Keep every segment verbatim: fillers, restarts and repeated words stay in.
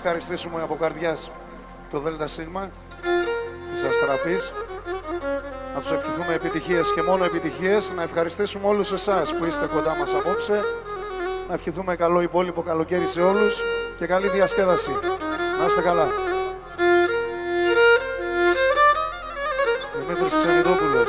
ευχαριστήσουμε από καρδιάς το ΔΣ της Αστραπής. Να τους ευχηθούμε επιτυχίες και μόνο επιτυχίες. Να ευχαριστήσουμε όλους εσάς που είστε κοντά μας απόψε. Να ευχηθούμε καλό υπόλοιπο καλοκαίρι σε όλους και καλή διασκέδαση. Να είστε καλά. Δημήτρης Ξενιδόπουλος.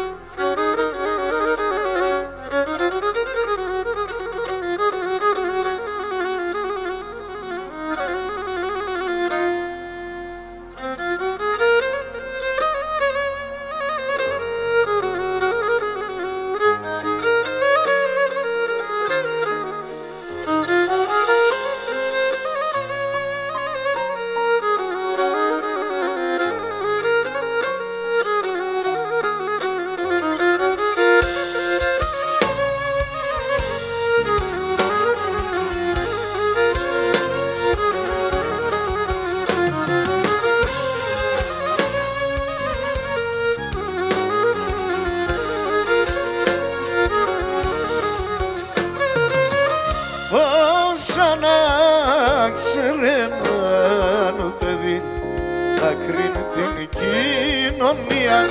Ξερέναν παιδί να κρίνει την κοινωνία,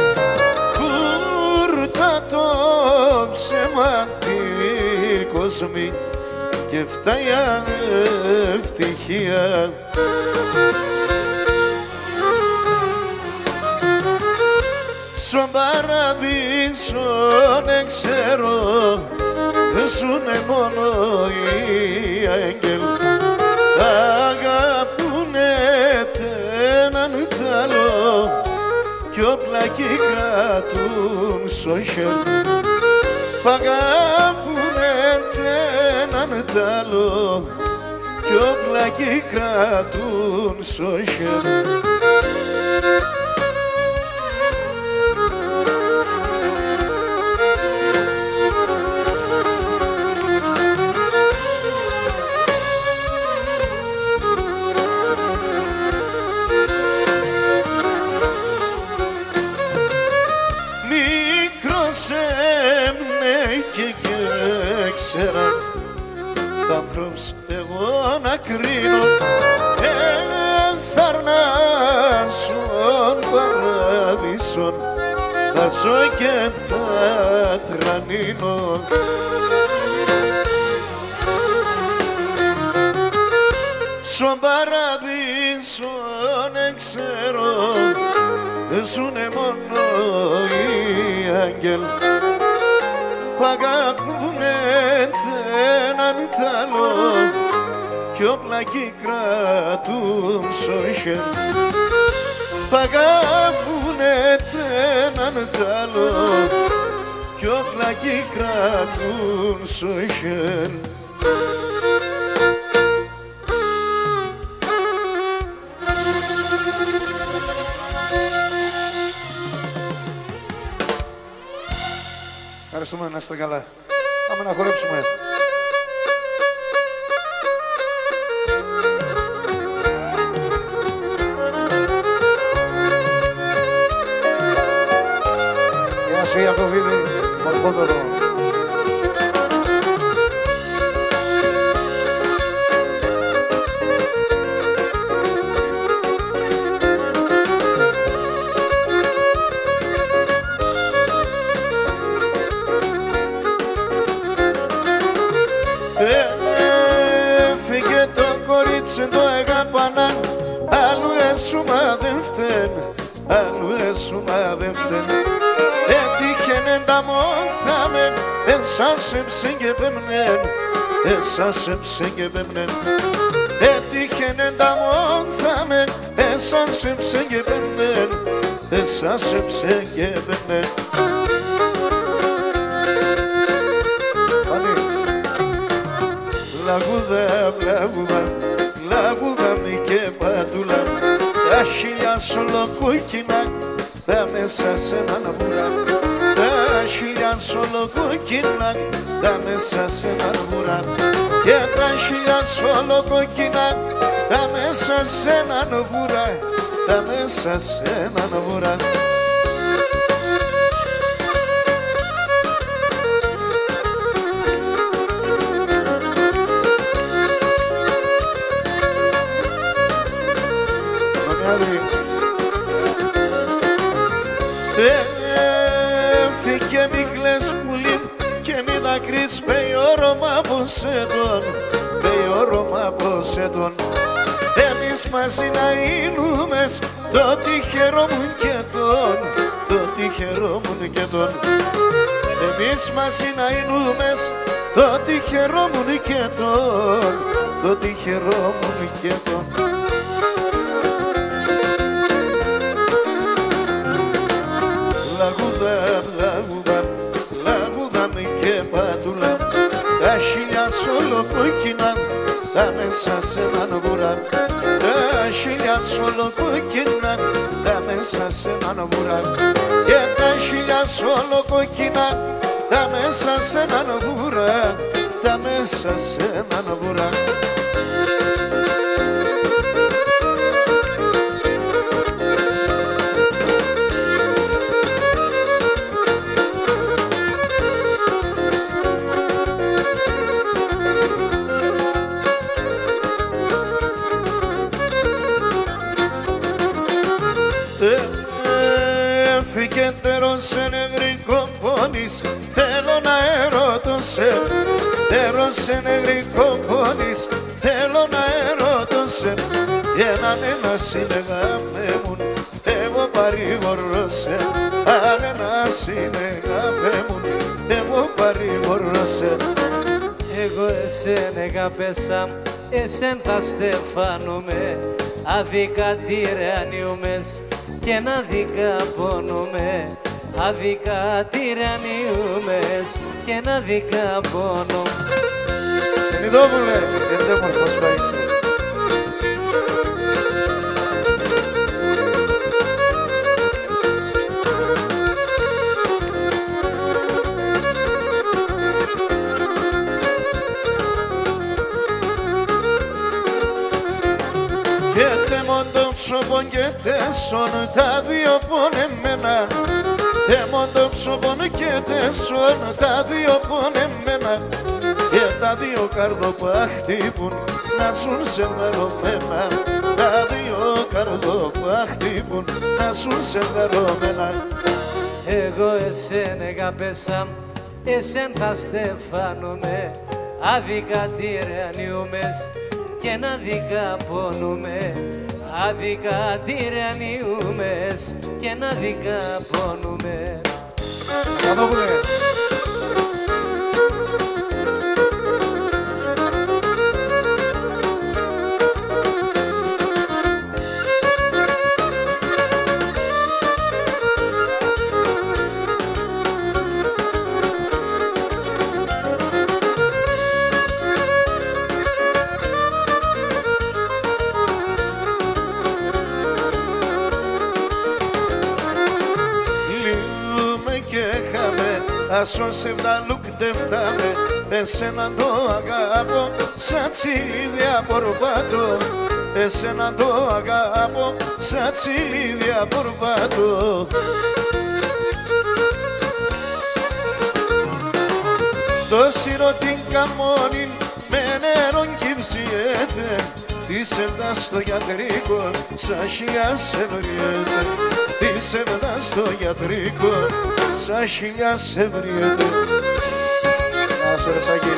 κούρτα το ψέμα τη κοσμή και φτάει ευτυχία. Στον παραδείσο δεν ξέρω, ζουνε μόνο οι άγγελοι, αγαπούνε έναν τ' άλλο κι όπλα κι κρατούν στο χέρι. Αγαπούνε έναν τ' άλλο κι όπλα κι κρατούν στο χέρι. Τ' άνθρωπους εγώ να κρίνω, ενθαρνάσουν παράδεισον, θα ζω και θα τρανίνω. Στον παράδεισον δεν ξέρω, ζουνε μόνο οι άγγελοι, που αγαπούνε έναν τ' άλλο κι όπλα κι κρατούν στο χέρι. Που αγαπούνε έναν τ' άλλο κι όπλα κι κρατούν στο χέρι. Ευχαριστούμε, να είστε καλά. Πάμε να χορέψουμε. Γεια σου Ιακωβίδη, μορφότατο. Το αγαπάνα, άλλου έσουμα δεν φταίνε, άλλου έσουμα δεν φταίνε. Έτυχαινε τα μόθαμε, εσάς εψεγγεβέμνεν, εσάς εψεγγεβέμνεν. Έτυχαινε τα μόθαμε, εσάς εψεγγεβέμνεν, εσάς εψεγγεβέμνεν. Λαγούδα, λαγούδα, λαγούδα μη και πατούλα, τα χίλια σολοκόκκινα, τα μέσα σε έναν βουρά. Τα χίλια σολοκόκκινα, τα μέσα σε έναν βουρά. Και τα χίλια σολοκόκκινα, τα μέσα σε έναν βουρά, τα μέσα σε έναν βουρά. Μακάρι. Έφυγε μη κλαις πουλί και μη δακρύς πέει όρομα από σετον, πέει όρομα από σετον. Εμείς μαζί να είνουμε το τυχερό μου και τον, το τυχερό μου και τον. Εμείς μαζί να είνουμε το τυχερό μου και τον, το τυχερό μου και τον. Λαγούδα, λαγούδα, λαγούδα μη και πατούλα, τα χίλια σολοκόκκινα, τα μέσα σε έναν βουρά. Τα χίλια σολοκόκκινα, τα μέσα σε έναν βουρά. Και τα χίλια σολοκόκκινα, τα μέσα σε έναν βουρά, τα μέσα σε έναν βουρά. Έφυγε τέρος σε νεγρικό πόνης, θέλω να ερωτώ σε. Τέρος σε νεγρικό πόνης, θέλω να ερωτώ σε. Έναν ένα συνεγάμε μου, εγώ παρηγορώ σε. Αν ένα συνεγάμε μου, εγώ παρηγορώ σε. Εγώ εσένα αγαπέσα, εσέν θα στεφάνομαι. Άδικα τυραννιούμες και να δικα πόνουμε. Άδικα τυραννιούμες και να δικα πόνο. Σενιδόμουλε, εντέμορφος θα είσαι. Και τέμον το ψωμόν και τέσσον τα δύο πονεμένα. Τέμον το ψωμόν και τέσσον τα δύο πονεμένα. Και τα δύο καρδοπά χτύπουν να ζουν σε μερωμένα. Τα δύο καρδοπά χτύπουν να ζουν σε μερωμένα. Εγώ εσένα αγαπέσα, εσέν θα στεφάνομαι. Άδικα τυραννιούμες και να δικα πόνουμε. Άδικα τυραννιούμες και να δικα πόνουμε. Πανόπουλε. Άσο σε βδαλούκ δεν φτάμε, εσένα το αγάπω σαν τσιλίδια πορπάτω. Εσένα το αγάπω σαν τσιλίδια πορπάτω. Το σύρο την καμώνει με νερόν κυψιέται. Της έβδα στο γιατρικό σαν χιλιά σε βριέται. Της έβδα στο γιατρικό σαν χιλιά σε βριέται. Γεια σου ρε Σάκη.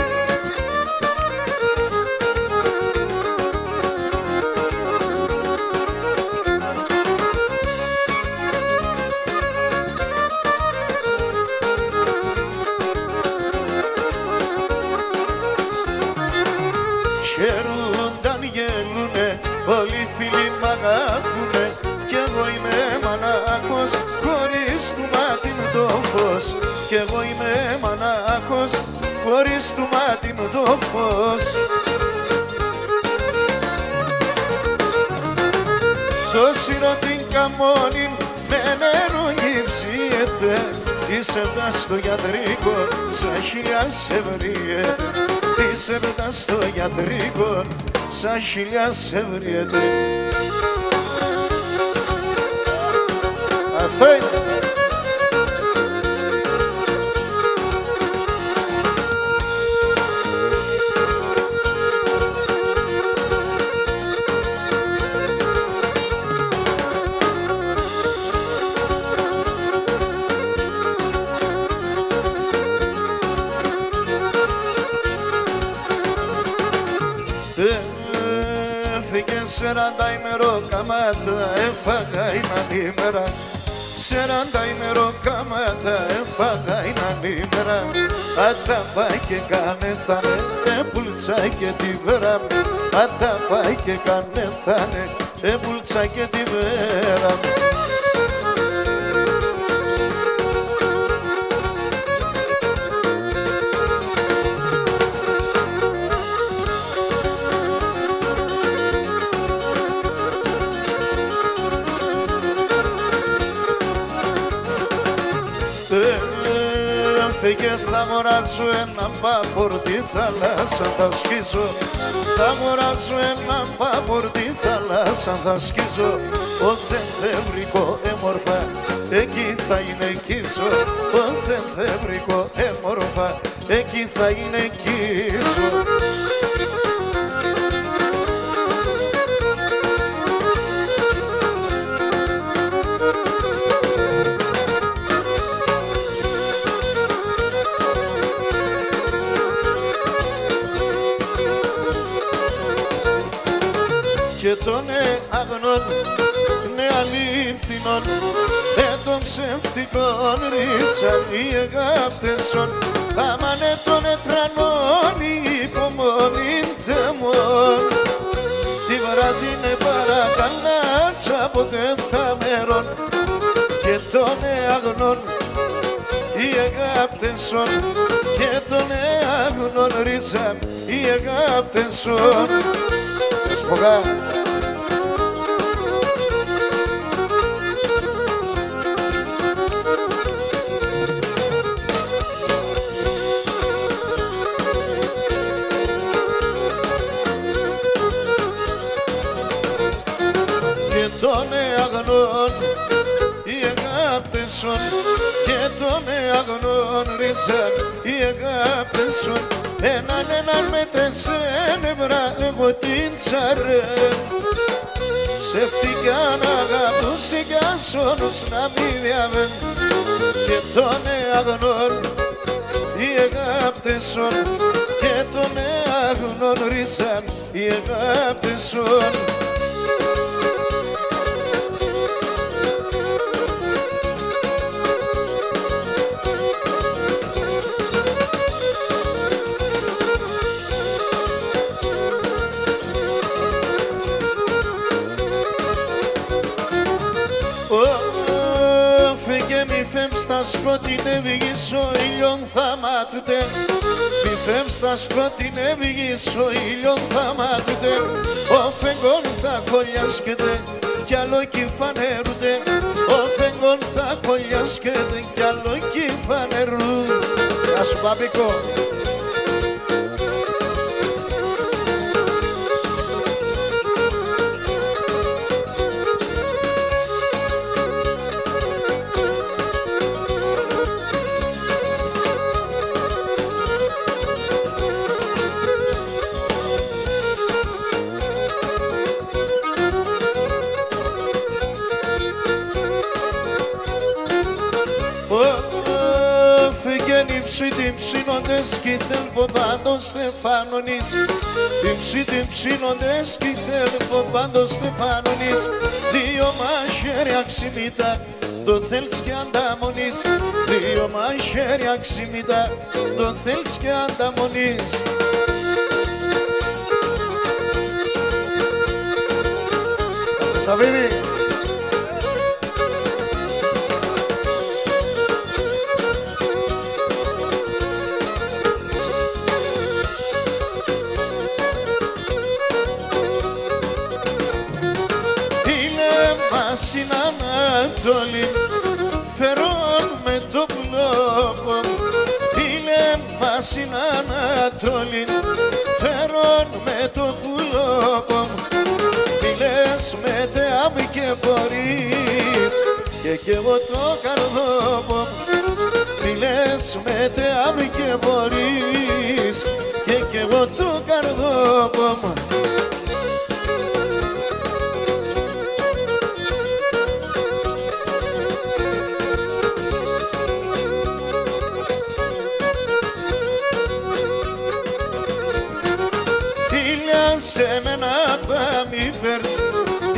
Χαίρονταν γελούνε, όλοι οι φίλοι μ' αγαπούνε. Κι εγώ είμαι μανάκος, χωρίς του μάτι μου το φως. Κι εγώ είμαι μανάκος, χωρίς του μάτι μου το φως. Το σύρο την καμώνει με νερό γυψιέται. Της έβδα στο γιατρικό σαν χιλιά σε βριέται. Της έβδα στο γιατρικό σαν χιλιά σε βριέται. Αυτό είναι. ημερό καμάτα έφαγα έναν ημέρα. Σαράντα ημερό καμάτα έφαγα έναν ημέρα. Άτα πάει και κάνε θανε, έπουλτσα και τη βέρα. Άτα πάει και κάνε θανε, έπουλτσα και τη βέρα. Και θα μοράσω ένα πάπορ τη θάλασσα θα σκίζω. Θα μοράσω ένα πάπορ τη θάλασσα θα σκίζω. Ο θενθευρικό έμορφα εκεί θα είναι κίζο. Ο θενθευρικό έμορφα εκεί θα είναι κίζο. Και των αγνών, ναι αλήθινων, ε των ψευτικών ρίσαν οι εγάπτεσον. Άμανε των ετρανών οι υπομονήν θεμών. Τη βραδίνε παρακαλάτσα ποτέ θα μέρον. Και των αγνών οι εγάπτεσον. Και των αγνών ρίσαν οι εγάπτεσον. Σπογά. Και των αγνών οι αγάπτεσον. Και των αγνών ρίζαν οι αγάπτεσον. Έναν έναν με τεσσένευρα εγώ την τσαρέ. Ψεύτικα να αγαπούσε κι ασόνους να μην διαβέν. Και των αγνών οι αγάπτεσον. Και των αγνών ρίζαν οι αγάπτεσον. Στα σκοτεινεύγεις ο ήλιον θα μάτουτε. Μη φεύγεις στα σκοτεινεύγεις ο ήλιον θα μάτουτε. Ο φεγγόν θα κολλιάσκεται κι άλλο κι φανερούτε. Ο φεγγόν θα κολλιάσκεται κι άλλο κι φανερούτε. Γεια σου Παπικό. Την ψήνοντες κι θέλπω πάντως Στεφάνονης. Την την ψήνοντες κι θέλπω πάντως Στεφάνονης. Δύο μαχαίρια ξημίτα το θέλεις κι ανταμονής. Δύο μαχαίρια ξημίτα το θέλεις κι ανταμονής. Σαββίδη. Στην Ανατολή φερών με το πλόπο. Ήλεμα στην Ανατολή φερών με το πλόπο. Μιλές με θεάμ και μπορείς και κι εγώ το καρδόπο. Μιλές με θεάμ και μπορείς και κι εγώ το καρδόπο. Σε μένα θα μη φέρεις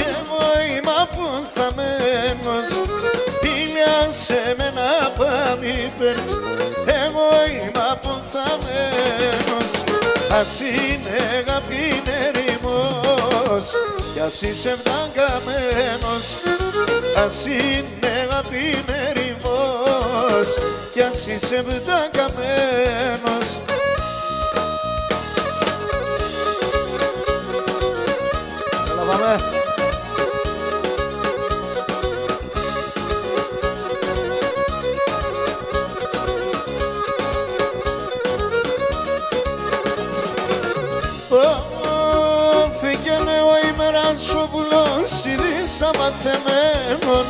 έτσι. Εγώ είμαι αποθαμένος, ας είναι αγάπη ερημός, κι ας είσαι βδαγκαμένος. Ας είναι αγάπη ερημός, κι ας είσαι βδαγκαμένος. Έλα πάμε. Φύγαινε ο ημερανσόπουλος ειδής αμαθεμένων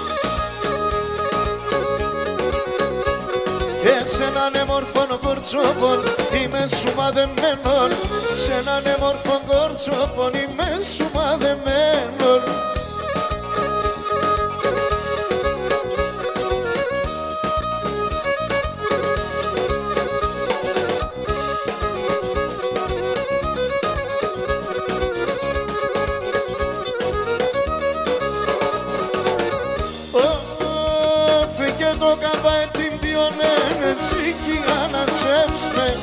και σε έναν έμορφον κορτσόπον είμαι σου μαδεμένον, σε έναν έμορφον κορτσόπον είμαι σου μαδεμένον. Το καπάι την πιονένε σήκη ανασέψμε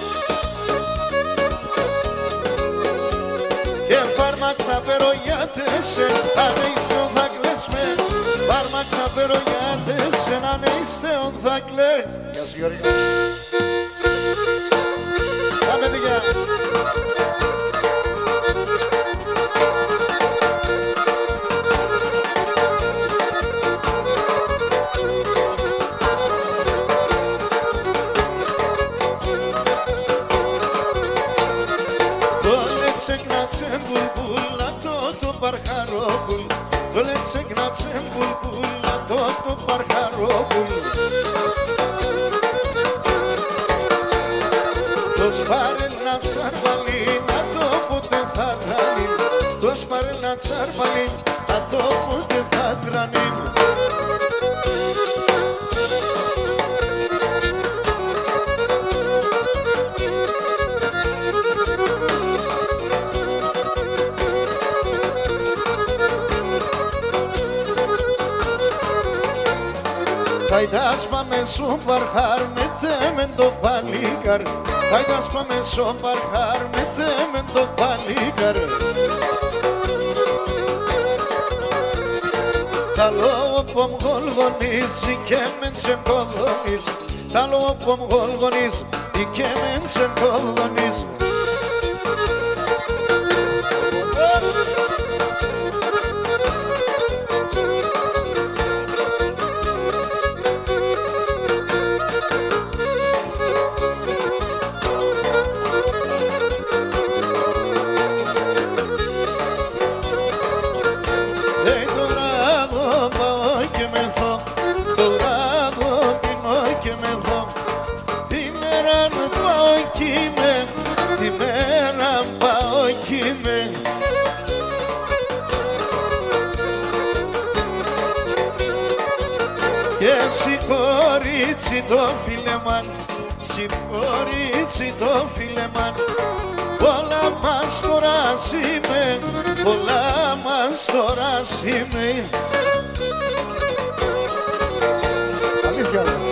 και φάρμακτα περογιάτεσαι αν είστε ο θα κλαίσμε, φάρμακτα περογιάτεσαι αν είστε ο θα κλαίσ. Γεια σου Γιώργη. Πάμε τη γεια. Τσεκνάτσε μπουλμπούλα το το παρχαρόπουλ, το λε τσεκνάτσε μπουλμπούλα το το παρχαρόπουλ. Το σπαρέλνα τσαρπαλίνα το πότε θα τρανίν, το σπαρέλνα τσαρπαλίνα το πότε θα τρανίν. Καητάς πάμε στον παρχάρ με τέμεν το παλίκαρ, καητάς πάμε στον παρχάρ με τέμεν το παλίκαρ. Τα λόγω που μ' γολγονίζει και μεν τσεμποδονίζει, τα λόγω που μ' γολγονίζει και μεν τσεμποδονίζει. Σηκωρίτσι το φιλεμάν, σηκωρίτσι το φιλεμάν, όλα μας τώρα είμαι, όλα μας τώρα είμαι. Αλήθεια λέω.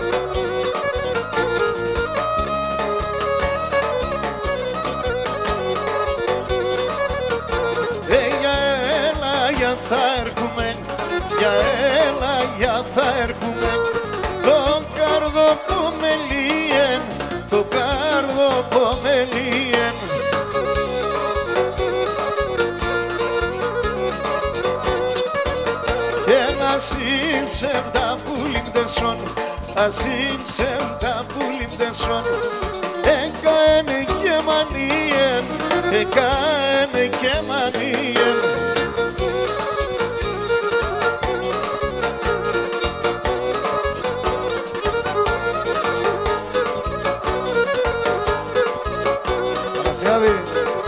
Ε, για έλα, για θα έρχομαι, για έλα, για θα έρχομαι. Το κάρδο που με λύεν, το κάρδο που με λύεν. Και να σύσευτα που λιμπτεσόν, ασύσευτα που λιμπτεσόν. Εκάνε και μανίεν, εκάνε και μανίεν. Πανασιάδη.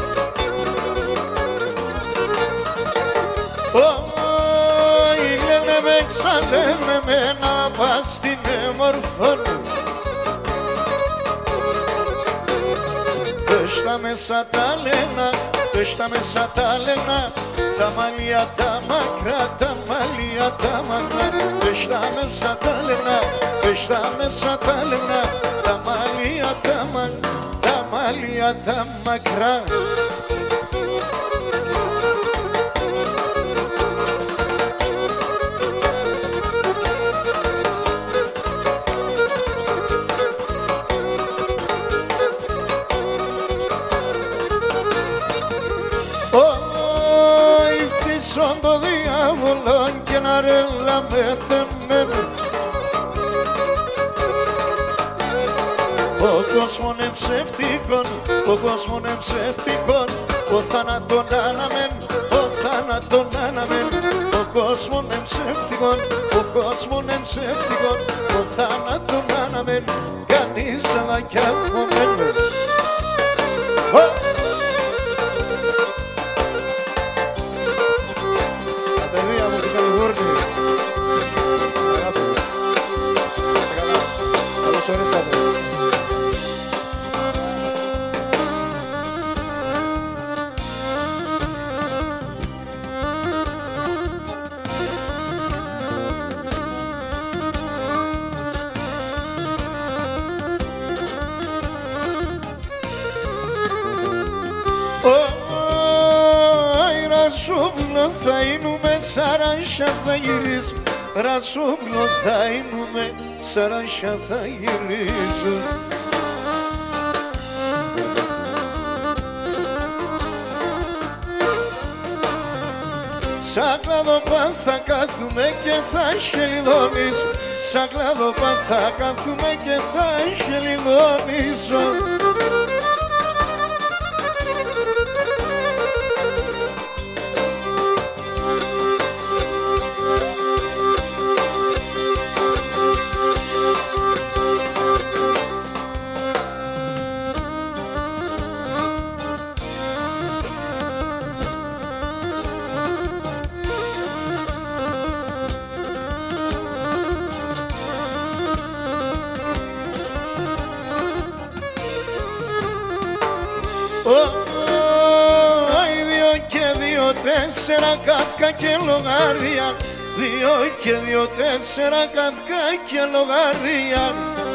Ωι, λένε με, ξαλένε με να πας στην εμορφώνου. Πες τα μέσα τα λένα, πες τα μέσα τα λένα, τα μαλλιά τα μακρά, τα μαλλιά τα μακρά. Πες τα μέσα τα λεγνά, πες τα μέσα τα λεγνά, τα μαλλιά τα μα, τα μαλλιά τα μακρά. Son το διάβολο και να ρέλα με τεμένο. Ο κόσμος είναι ψεύτικον, ο κόσμος είναι ψεύτικον, ο θάνατον άναμεν, ο θάνατον άναμεν. Ο κόσμος είναι ψεύτικον, ο κόσμος είναι ψεύτικον, ο θάνατον άναμεν, κανείς αλλά κι απομένε. Καλώς ορίσατε. Ρασούβλο θα είνουμε, σαράνσια θα γυρίζουν. Ρασούβλο θα είνουμε, σαράνσια θα γυρίζουν. Σαν κλαδοπάν θα κάθουμε και θα χελιδώνεις. Σαν κλαδοπάν θα κάθουμε και θα χελιδώνεις. Δύο και δύο τέσσερα κάτκα και λογάρια, δύο και δύο τέσσερα κάτκα και λογάρια.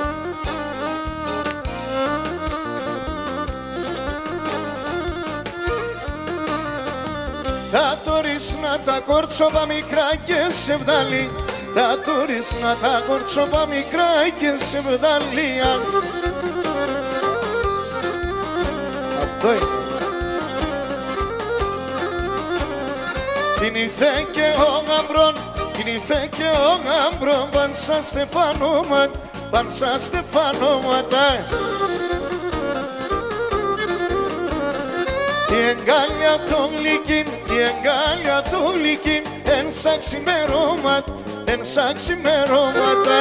Τα τόρισνα τα κόρτσοπα μικρά και σε βδαλή, τα τόρισνα τα κόρτσοπα μικρά και σε βδαλία. Αυτό είναι. Την Ιφέ και ο γαμπρόν, την Ιφέ και ο γαμπρόν, παν σαν στεφανώμα, παν σαν στεφανώματα. Η εγκάλια το γλυκίν, η εγκάλια το γλυκίν, εν σαν ξημερώματα, εν σαν ξημερώματα.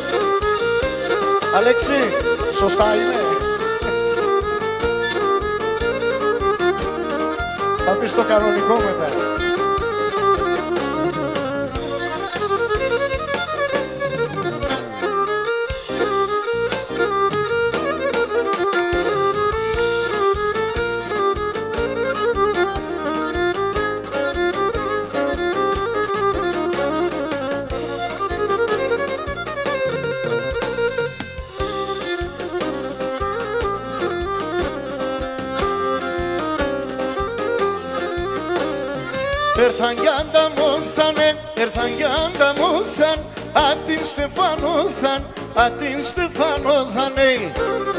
Αλέξη, σωστά είναι. Θα πεις το κανονικό μετά. Έρθαν κι ανταμώθανε, έρθαν κι ανταμώθαν, απ' την Στεφανώθαν, απ' την Στεφανώθανε.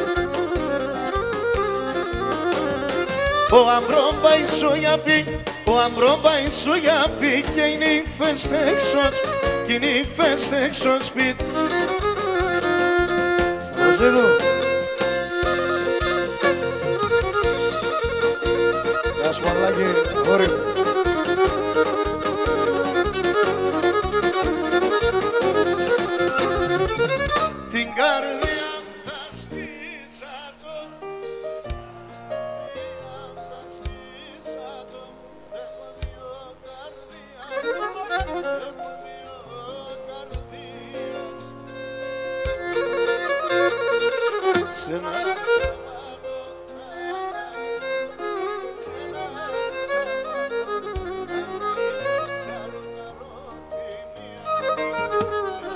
Ο αμπρόν πάει στο γιαπί, ο αμπρόν πάει στο γιαπί και οι νύφες έξω, και οι νύφες έξω σπίτι. Ρωσίδου. Γεια σου Μανλάκη, γόρι μου. Την καρδιά θα σκίσα το, θα σκίσα το. Έχω δύο καρδίες, έχω δύο καρδίες. Σε ένα σε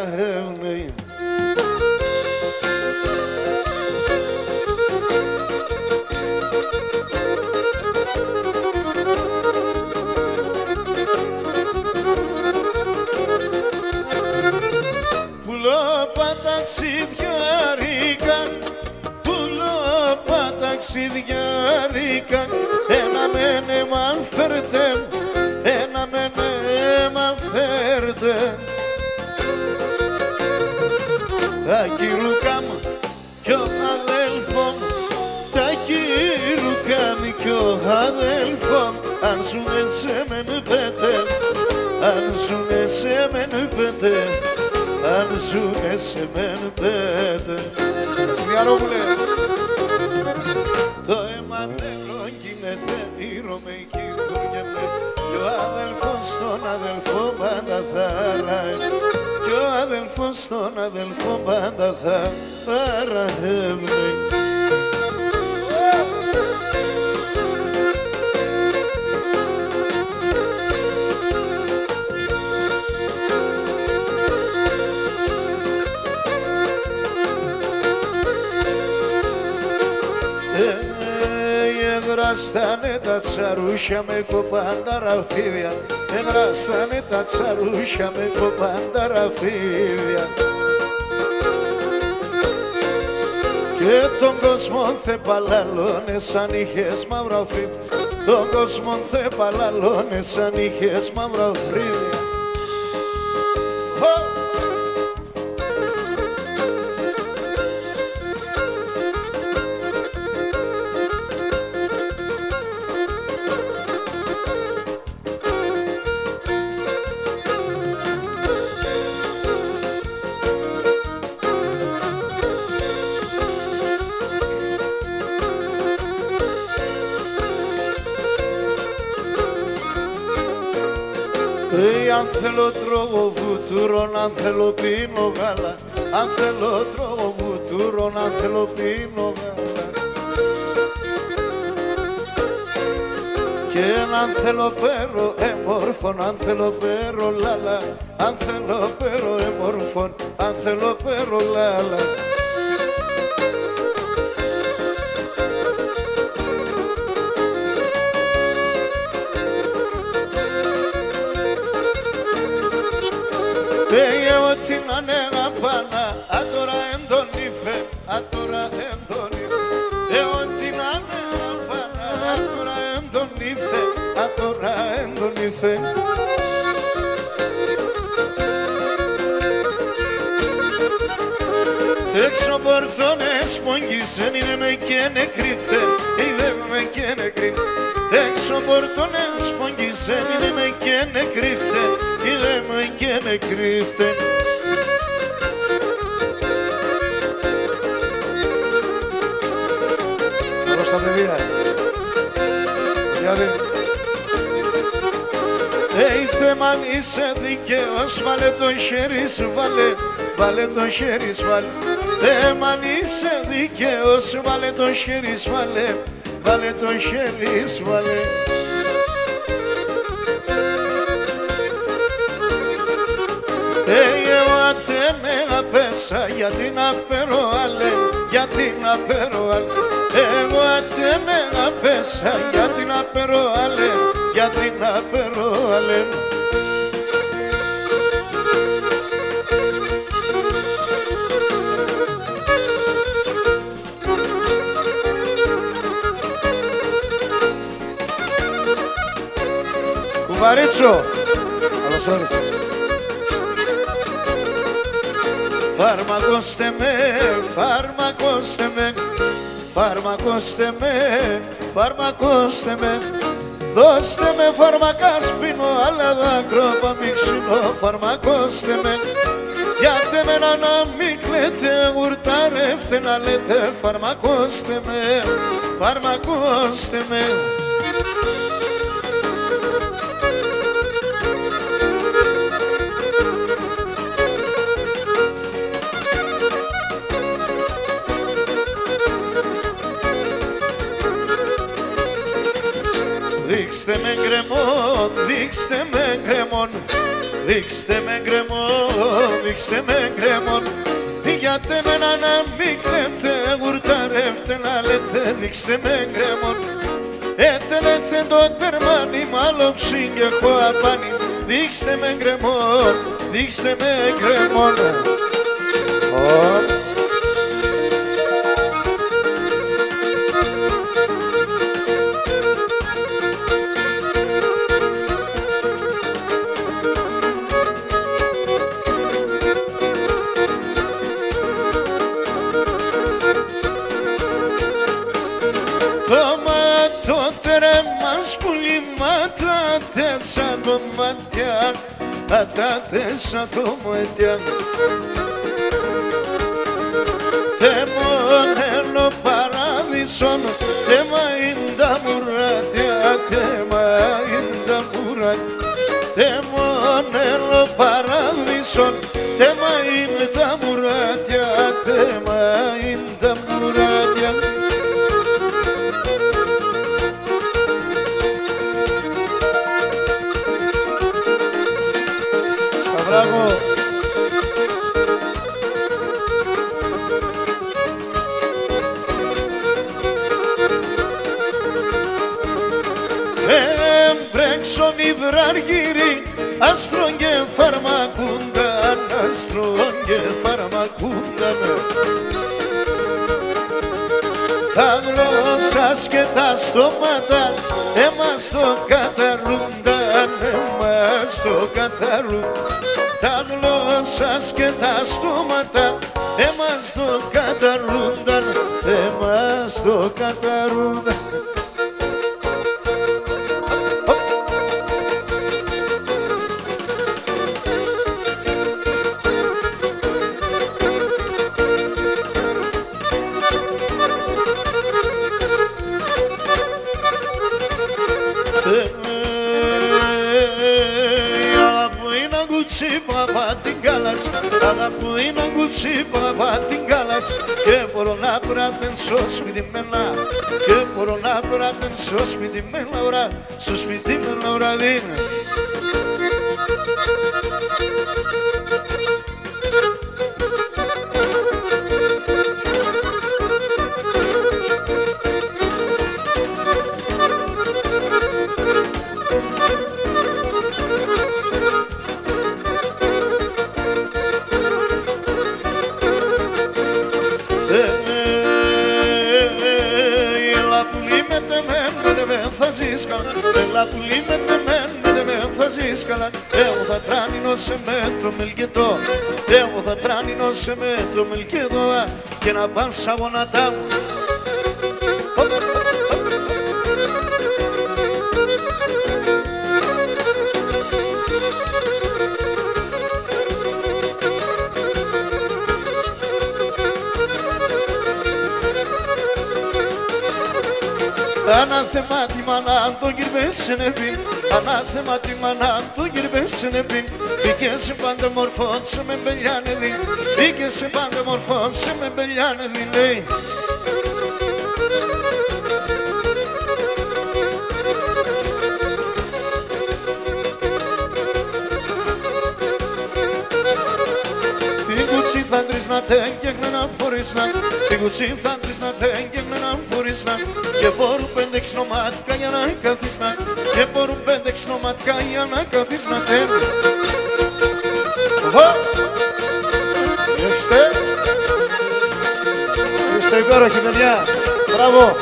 παραεύνει. Ταξιδιάρικα, πουλόπα ταξιδιάρικα, ένα μένεμα φέρτε, ένα μένεμα φέρτε. Τα κυρούκα μου κι ο αδέλφο μου, τα κυρούκα μου κι ο αδέλφο μου, αν ζουνε σε μεν πέτε, αν ζουνε σε μεν πέτε, αν ζουνε σε μεν πέτε. Συνδιαρόπουλε. Το αίμα νερό γίνεται ήρω με κυβουργεμέ, κι ο αδελφός τον αδελφό πάντα θα ράει, κι ο αδελφός τον αδελφό πάντα θα παραεύει. Εγραστάνε τα τσαρούσια με κοπάντα ραφίδια, εγραστάνε τα τσαρούσια με κοπάντα ραφίδια. Και τον κόσμο θε παλαλώνε σαν είχες μαύρα φρύδια, τον κόσμο θε παλαλώνε σαν είχες μαύρα φρύδια. Αν θέλω τρώω βουτούρον, αν θέλω πίνω γάλα, αν θέλω τρώω βουτούρον, αν θέλω πίνω γάλα. Και αν θέλω πέρο εμόρφων, αν θέλω πέρο λάλα, αν θέλω πέρο εμόρφων, αν θέλω πέρο λάλα. Πέγε ό,τι να νέγα πάνα, ατόρα εντονίφε, ατόρα εντονίφε. Ε, ό,τι να νέγα πάνα, ατόρα εντονίφε, ατόρα εντονίφε. Έξω πορτώνες μογγίσεν, είδε με και νεκρύφτε, είδε με και νεκρύφτε. Έξω πορτώνες μογγίσεν, είδε με και νεκρύφτε, είδε με και νεκρύφτε. Καλώς τα παιδιά. Γιάννη. Ει θέμαν είσαι δικαίος, βάλε το χέρι σου, βάλε, βάλε το χέρι σου, βάλε. Θέμαν είσαι δικαίος, βάλε το χέρι σου, βάλε, βάλε το χέρι σου, βάλε. Εγώ ατένε απέσα, γιατί να πέρω άλλε, γιατί να πέρω άλλε. Εγώ ατένε απέσα, γιατί να πέρω άλλε, γιατί να πέρω άλλε. Κουβαρίτσο, καλώς όρισες. Φαρμακώστε με, φαρμακώστε με, φαρμακώστε με, φαρμακώστε με. Δώστε με φάρμακα σπίνω, αλλά δάκρυ παμίξινο, φαρμακώστε με. Γιατί εμένα να μην κλαίτε, γουρτάρευτε να λέτε, φαρμακώστε με, φαρμακώστε με. Δείξτε με γκρεμόν, δείξτε με γκρεμόν, δείξτε με γκρεμό, δείξτε με γκρεμό. Γιατί εμένα να μην κλέπτε, γουρταρεύτε να λέτε, δείξτε με γκρεμό. Έτελεθε το τερμάνι, μάλλον ψήγε έχω απάνι. Δείξτε με γκρεμό, δείξτε με γκρεμό. Πουλήματα τέσσα το ματιά, τα τέσσα το ματιά. Τεμονέλο παράδεισον, τέμα είναι τα μουράτια, τέμα είναι τα μουράτια. Τεμονέλο παράδεισον, τέμα είναι τα μουράτια, τέμα είναι τα μουράτια. Μπράβο. Εμπρέξον υδραργύρι, άστρον και φαρμακούνταν, άστρον και φαρμακούνταν. Τα γλώσσας και τα στόματα εμάς το καταρούνταν, εμάς το καταρούνταν. Τα γλώσσας και τα στόματα εμάς το καταρούνταν, εμάς το καταρούνταν. Παπά την κάλατς, αγαπώ είναι αγκούτσι παπά την κάλατς. Και μπορώ να πράτεν στο σπίτι μένα, και μπορώ να πράτεν στο σπίτι μένα ώρα, στο σπίτι μένα ώρα δίνε. Έλα πουλί με τεμέν, με τεμέν θα ζεις καλά. Εγώ θα τράνινωσε με το μελκετό, εγώ θα τράνινωσε με το μελκετό. Και να πάνε σαν γονατά μου. Ανάθεμα τη μάνα το γυρμπέσενε, ανάθεμα τη μάνα το γυρμπέσενε. Μπήκε σε πάντα μορφόν σε με μπελιάνεδι, μπήκε σε πάντα μορφόν σε με μπελιάνεδι, λέει. Την θα τρεις να τέγγεγνε να φορίσνα, την κουτσί θα τρεις να τέγγεγνε να φορίσνα. Και μπορούν πέντε ξνωμάτικα για να καθίσνα, και μπορούν πέντε ξνωμάτικα για να καθίσνα. Τέγγε. Είστε. Είστε υπέροχοι παιδιά. Μπράβο.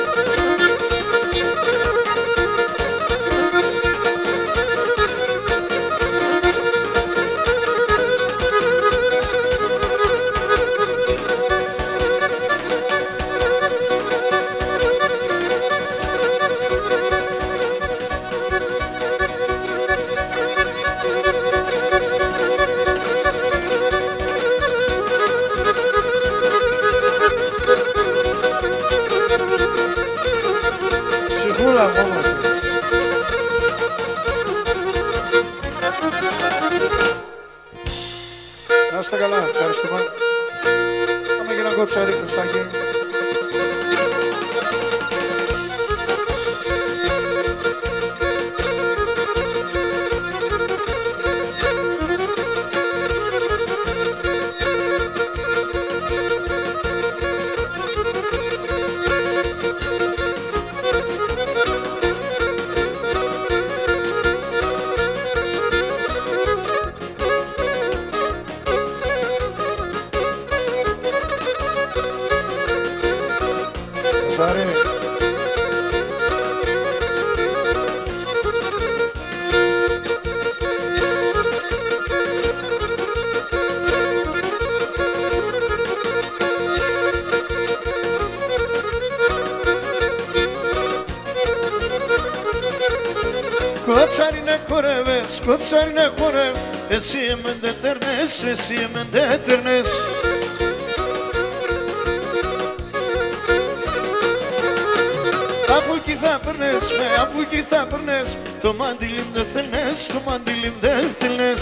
Ψυχούλα μόνο. Να είστε καλά, ευχαριστούμε. Πάμε και ένα κότσαρι, Χριστάκη. Κοτσάρινα χορεύες, κοτσάρινα χορεύες, εσύ με ντερνές, εσύ με ντερνές. Αφού κι θα περνές με, αφού κι θα περνές, το μάντιλι μ' δεν θέλνες, το μάντιλι μ' δεν θέλνες.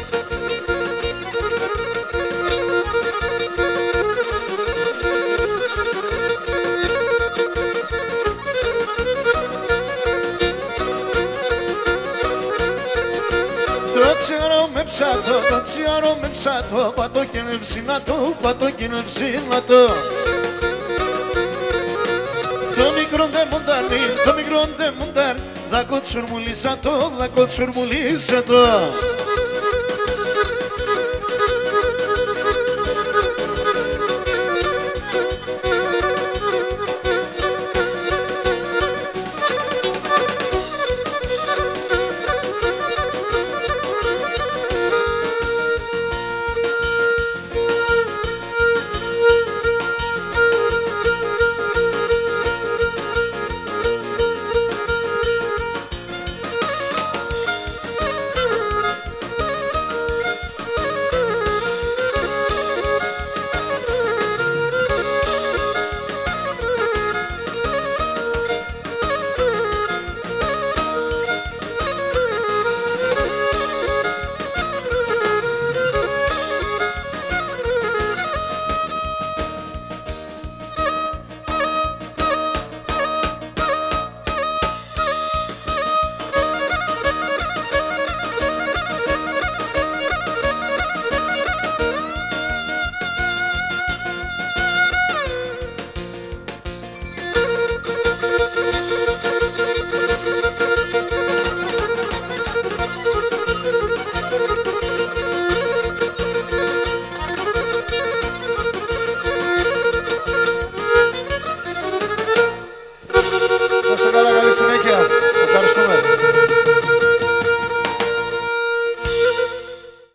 Το τσιάρο με ψάτο, το τσιάρο με ψάτο, πατώ και είναι ψηνατό, πατώ και είναι ψηνατό. Το μικρό ντε μοντάρι, το μικρό ντε μοντάρι, δα κοτσουρμουλίζα το, δα κοτσουρμουλίζα το.